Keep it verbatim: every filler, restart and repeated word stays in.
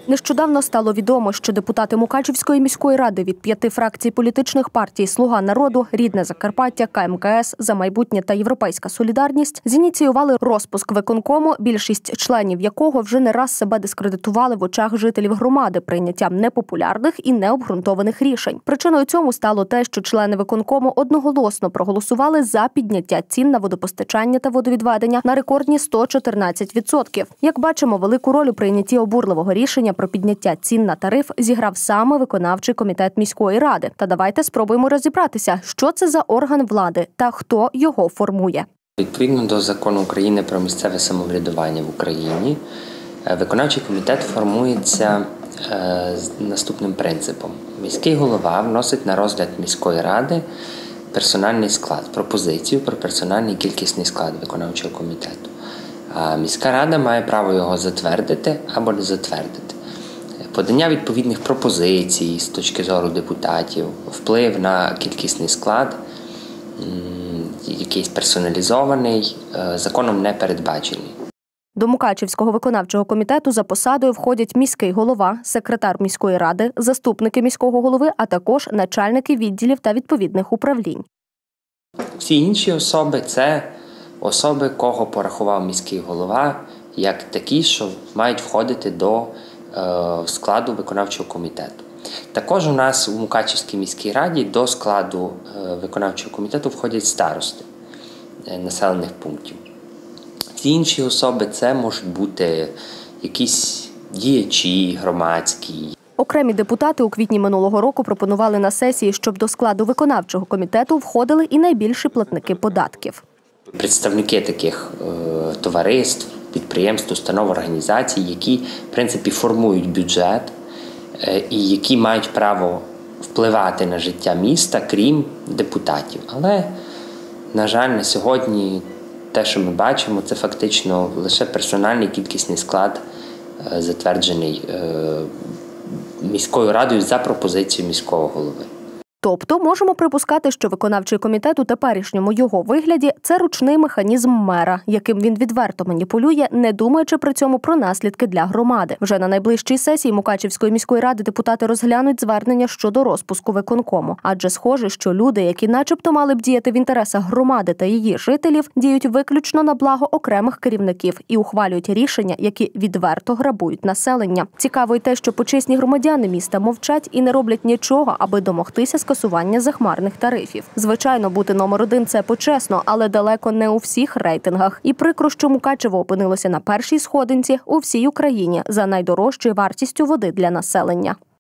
Нещодавно стало відомо, що депутати Мукачівської міської ради від п'яти фракцій політичних партій «Слуга народу», «Рідне Закарпаття», Ка Ем Ка Ес, «За майбутнє» та «Європейська солідарність» зініціювали розпуск виконкому, більшість членів якого вже не раз себе дискредитували в очах жителів громади прийняттям непопулярних і необґрунтованих рішень. Причиною цьому стало те, що члени виконкому одноголосно проголосували за підняття цін на водопостачання та водовідведення на рекордні сто чотирнадцять відсотків. Як бачимо, велику роль у прийнятті обурливого рішення про підняття цін на тариф зіграв саме виконавчий комітет міської ради. Та давайте спробуємо розібратися, що це за орган влади та хто його формує. Відповідно до Закону України про місцеве самоврядування в Україні, виконавчий комітет формується з наступним принципом. Міський голова вносить на розгляд міської ради персональний склад, пропозицію про персональний кількісний склад виконавчого комітету. А міська рада має право його затвердити або не затвердити. Подання відповідних пропозицій з точки зору депутатів, вплив на кількісний склад, якийсь персоналізований, законом не передбачений. До Мукачівського виконавчого комітету за посадою входять міський голова, секретар міської ради, заступники міського голови, а також начальники відділів та відповідних управлінь. Всі інші особи – це особи, кого порахував міський голова, як такі, що мають входити до в складу виконавчого комітету. Також у нас у Мукачівській міській раді до складу виконавчого комітету входять старости населених пунктів. Всі інші особи – це можуть бути якісь діячі громадські. Окремі депутати у квітні минулого року пропонували на сесії, щоб до складу виконавчого комітету входили і найбільші платники податків. Представники таких е, товариств, підприємств, установ, організацій, які, в принципі, формують бюджет е, і які мають право впливати на життя міста, крім депутатів. Але, на жаль, на сьогодні те, що ми бачимо, це фактично лише персональний кількісний склад, е, затверджений е, міською радою за пропозицією міського голови. Тобто можемо припускати, що виконавчий комітет у теперішньому його вигляді – це ручний механізм мера, яким він відверто маніпулює, не думаючи при цьому про наслідки для громади. Вже на найближчій сесії Мукачівської міської ради депутати розглянуть звернення щодо розпуску виконкому. Адже схоже, що люди, які начебто мали б діяти в інтересах громади та її жителів, діють виключно на благо окремих керівників і ухвалюють рішення, які відверто грабують населення. Цікаво й те, що почесні громадяни міста мовчать і не роблять нічого, аби домогтися скасування захмарних тарифів. Звичайно, бути номер один – це почесно, але далеко не у всіх рейтингах. І прикро, що Мукачево опинилося на першій сходинці у всій Україні за найдорожчою вартістю води для населення.